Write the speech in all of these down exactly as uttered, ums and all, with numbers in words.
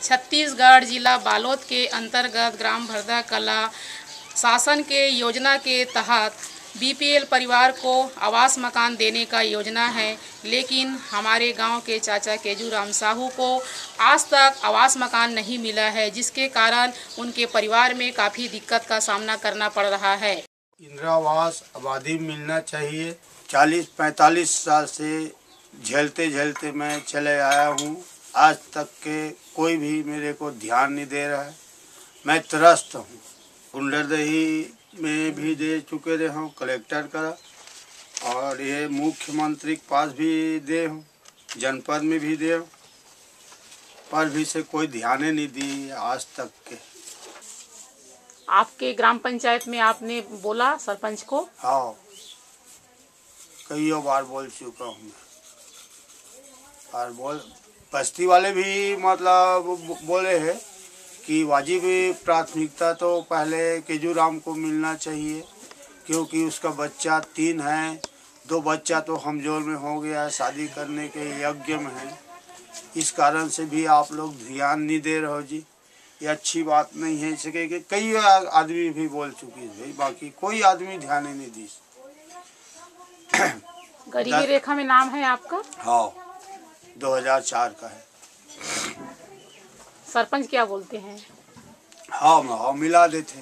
छत्तीसगढ़ जिला बालोद के अंतर्गत ग्राम भरदाकला शासन के योजना के तहत बीपीएल परिवार को आवास मकान देने का योजना है, लेकिन हमारे गांव के चाचा केजुराम साहू को आज तक आवास मकान नहीं मिला है, जिसके कारण उनके परिवार में काफ़ी दिक्कत का सामना करना पड़ रहा है। इंदिरा आवास आबादी मिलना चाहिए। चालीस पैंतालीस साल से झेलते झेलते मैं चले आया हूँ, आज तक के कोई भी मेरे को ध्यान नहीं दे रहा है। मैं त्रस्त हूँ। गुंडरदही में भी दे चुके रहे हूँ, कलेक्टर का, और ये मुख्यमंत्री के पास भी दे हूँ, जनपद में भी दे हूँ, पर भी से कोई ध्यान नहीं दी आज तक के। आपके ग्राम पंचायत में आपने बोला सरपंच को? हाँ, कई बार बोल चुका हूँ मैं, और बोल बस्ती वाले भी मतलब बोले हैं कि वाजिब प्राथमिकता तो पहले केजुराम को मिलना चाहिए, क्योंकि उसका बच्चा तीन है, दो बच्चा तो हमजोल में हो गया है, शादी करने के यज्ञ में है। इस कारण से भी आप लोग ध्यान नहीं दे रहे हो जी, ये अच्छी बात नहीं है। इसे कि कई आदमी भी बोल चुकी है भाई, बाकी कोई आदमी ध्यान ही नहीं दी। गरीबी रेखा में नाम है आपका? हाँ, दो हज़ार चार का है। सरपंच क्या बोलते हैं? हाँ, हाँ मिला देते।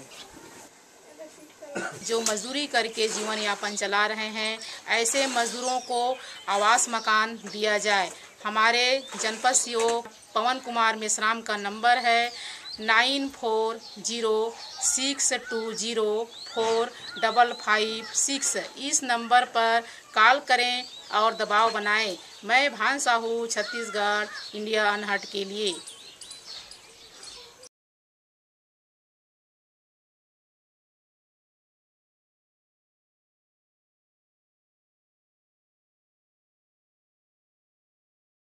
जो मजदूरी करके जीवन यापन चला रहे हैं, ऐसे मजदूरों को आवास मकान दिया जाए। हमारे जनपद सीओ पवन कुमार मिश्राम का नंबर है nine four zero six two zero four double five six. इस नंबर पर कॉल करें और दबाव बनाएं। मैं भान साहू, छत्तीसगढ़, इंडिया अनहर्ड के लिए।